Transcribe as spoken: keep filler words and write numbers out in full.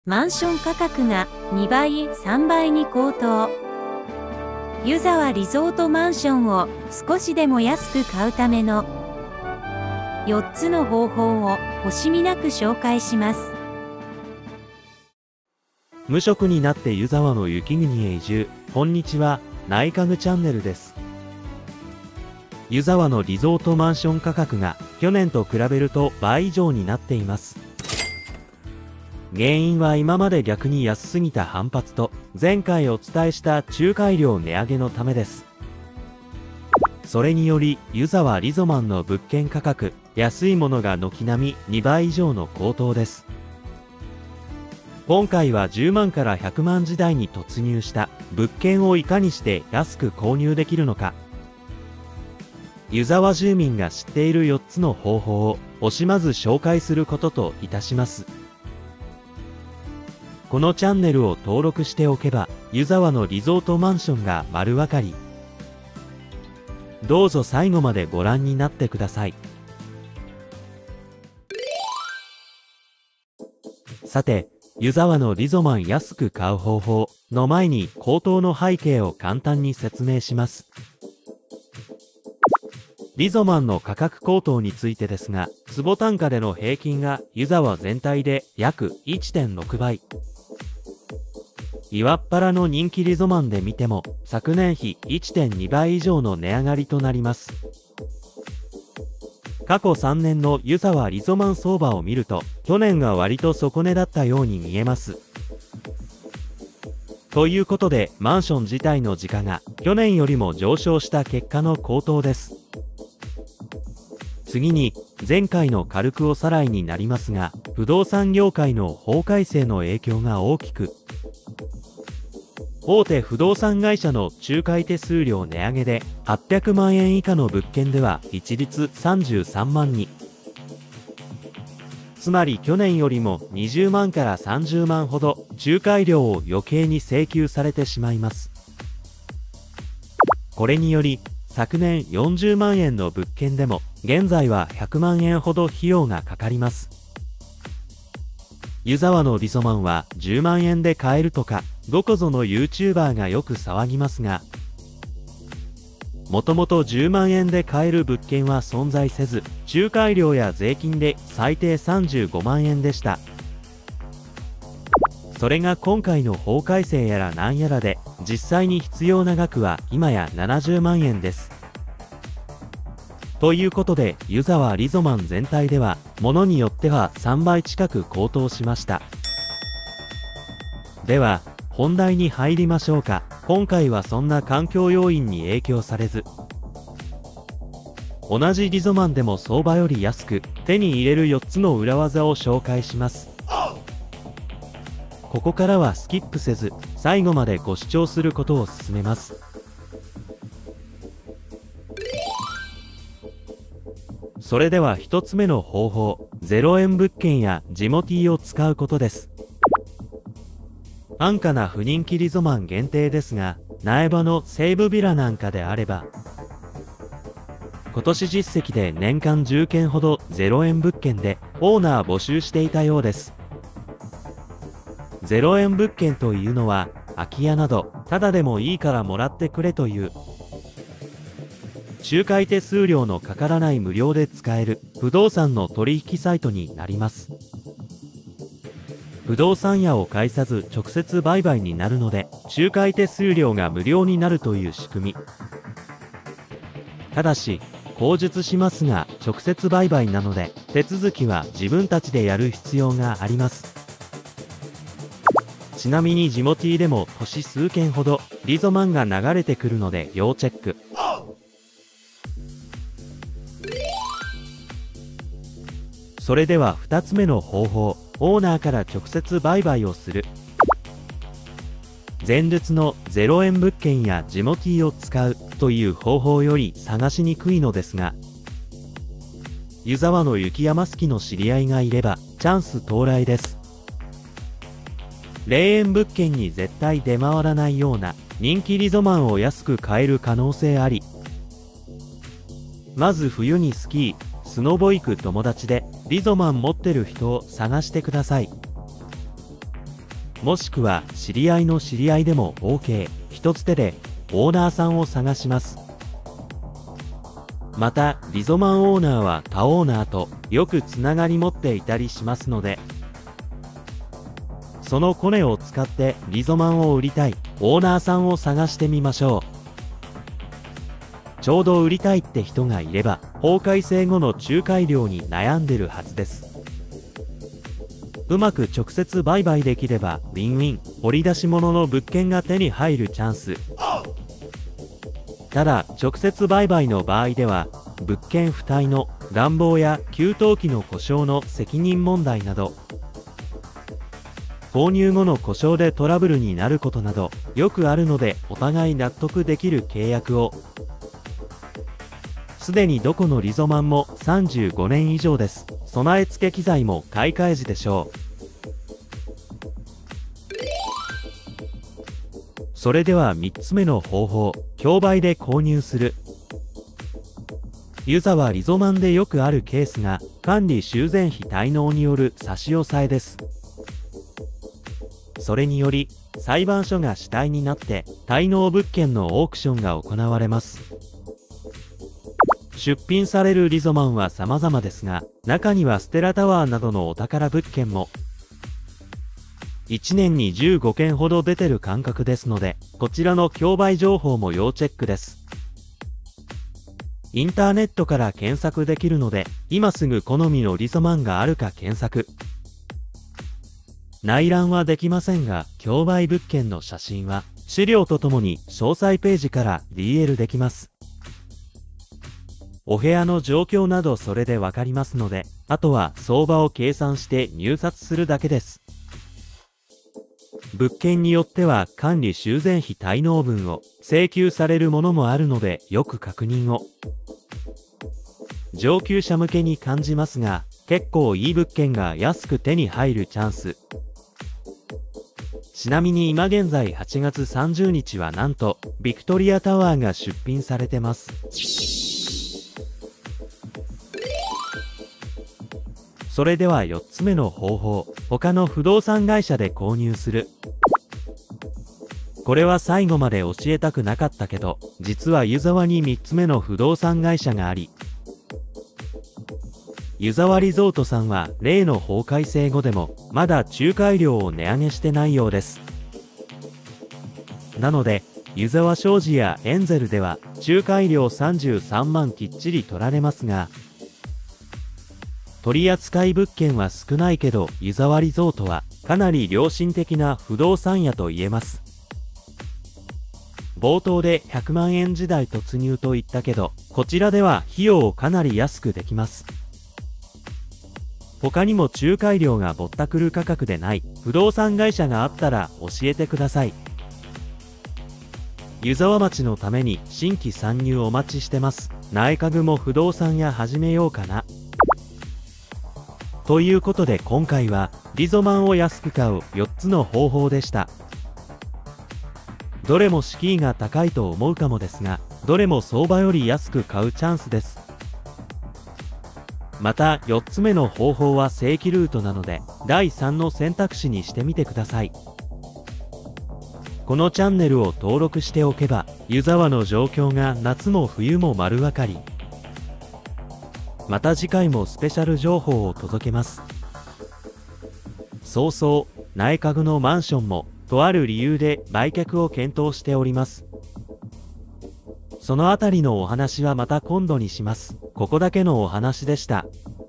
マンション価格がにばい、さんばいに高騰。湯沢リゾートマンションを少しでも安く買うためのよっつの方法を惜しみなく紹介します。 無職になって湯沢の雪国へ移住。こんにちは、内家具チャンネルです。湯沢のリゾートマンション価格が去年と比べると倍以上になっています。原因は今まで逆に安すぎた反発と前回お伝えした仲介料値上げのためです。それにより湯沢リゾマンの物件価格、安いものが軒並みにばい以上の高騰です。今回はじゅうまんからひゃくまん時代に突入した物件をいかにして安く購入できるのか、湯沢住民が知っているよっつの方法を惜しまず紹介することといたします。このチャンネルを登録しておけば湯沢のリゾートマンションが丸わかり。どうぞ最後までご覧になってください。さて、湯沢のリゾマン安く買う方法の前に高騰の背景を簡単に説明します。リゾマンの価格高騰についてですが、坪単価での平均が湯沢全体で約 いってんろくばい。岩っ原の人気リゾマンで見ても昨年比 いってんにばい以上の値上がりとなります。過去さんねんの湯沢リゾマン相場を見ると去年が割と底値だったように見えます。ということでマンション自体の時価が去年よりも上昇した結果の高騰です。次に前回の軽くおさらいになりますが、不動産業界の法改正の影響が大きく、大手不動産会社の仲介手数料値上げではっぴゃくまんえん以下の物件では一律さんじゅうさんまんに。つまり去年よりもにじゅうまんからさんじゅうまんほど仲介料を余計に請求されてしまいます。これにより昨年よんじゅうまんえんの物件でも現在はひゃくまんえんほど費用がかかります。湯沢のリゾマンはじゅうまんえんで買えるとか、どこぞの YouTuber がよく騒ぎますが、もともとじゅうまんえんで買える物件は存在せず、仲介料や税金で最低さんじゅうごまんえんでした。それが今回の法改正やらなんやらで、実際に必要な額は今やななじゅうまんえんです。ということで、湯沢リゾマン全体では、ものによってはさんばい近く高騰しました。では、本題に入りましょうか。今回はそんな環境要因に影響されず、同じリゾマンでも相場より安く手に入れるよっつの裏技を紹介します。ここからはスキップせず、最後までご視聴することを勧めます。それではひとつめの方法、ゼロえん物件やジモティーを使うことです。安価な不人気リゾマン限定ですが、苗場の西部ビラなんかであれば、今年実績で年間じゅっけんほどゼロえん物件でオーナー募集していたようです。ゼロえん物件というのは、空き家など、ただでもいいからもらってくれという、仲介手数料のかからない無料で使える不動産の取引サイトになります。不動産屋を介さず直接売買になるので、仲介手数料が無料になるという仕組み。ただし、口述しますが、直接売買なので、手続きは自分たちでやる必要があります。ちなみにジモティーでも星数件ほどリゾマンが流れてくるので要チェック。それではふたつめの方法、オーナーから直接売買をする。前述のゼロえん物件やジモティーを使うという方法より探しにくいのですが、湯沢の雪山好きの知り合いがいればチャンス到来です。霊園物件に絶対出回らないような人気リゾマンを安く買える可能性あり。まず冬にスキー、スノボ行く友達でリゾマン持ってる人を探してください。 もしくは知り合いの知り合いでも OK。一つ手でオーナーさんを探します。また、リゾマンオーナーは他オーナーとよくつながり持っていたりしますので、そのコネを使ってリゾマンを売りたいオーナーさんを探してみましょう。ちょうど売りたいって人がいれば、法改正後の仲介料に悩んでるはずです。うまく直接売買できれば、ウィンウィン、掘り出し物の物件が手に入るチャンス。ただ、直接売買の場合では、物件不対の暖房や給湯器の故障の責任問題など、購入後の故障でトラブルになることなどよくあるので、お互い納得できる契約を。すでにどこのリゾマンもさんじゅうごねん以上です。備え付け機材も買い替え時でしょう。それではみっつめの方法、競売で購入する。ユザはリゾマンでよくあるケースが、管理修繕費滞納による差し押さえです。それにより、裁判所が主体になって、滞納物件のオークションが行われます。出品されるリゾマンは様々ですが、中にはステラタワーなどのお宝物件も、いちねんにじゅうごけんほど出てる感覚ですので、こちらの競売情報も要チェックです。インターネットから検索できるので、今すぐ好みのリゾマンがあるか検索。内覧はできませんが、競売物件の写真は、資料とともに詳細ページから ディーエル できます。お部屋の状況などそれでわかりますので、あとは相場を計算して入札するだけです。物件によっては管理修繕費滞納分を請求されるものもあるので、よく確認を。上級者向けに感じますが、結構いい物件が安く手に入るチャンス。ちなみに今現在はちがつさんじゅうにちはなんとビクトリアタワーが出品されてます。それではよっつめの方法、他の不動産会社で購入する。これは最後まで教えたくなかったけど、実は湯沢にみっつめの不動産会社があり、湯沢リゾートさんは例の法改正後でもまだ仲介料を値上げしてないようです。なので、湯沢商事やエンゼルでは仲介料さんじゅうさんまんきっちり取られますが、取扱い物件は少ないけど、湯沢リゾートはかなり良心的な不動産屋と言えます。冒頭でひゃくまんえん時代突入と言ったけど、こちらでは費用をかなり安くできます。他にも仲介料がぼったくる価格でない不動産会社があったら教えてください。湯沢町のために新規参入お待ちしてます。苗家具も不動産屋始めようかな。ということで今回はリゾマンを安く買うよっつの方法でした。どれも敷居が高いと思うかもですが、どれも相場より安く買うチャンスです。またよっつめの方法は正規ルートなので、だいさんの選択肢にしてみてください。このチャンネルを登録しておけば、湯沢の状況が夏も冬も丸分かり。また次回もスペシャル情報を届けます。早々、苗家具のマンションも、とある理由で売却を検討しております。そのあたりのお話はまた今度にします。ここだけのお話でした。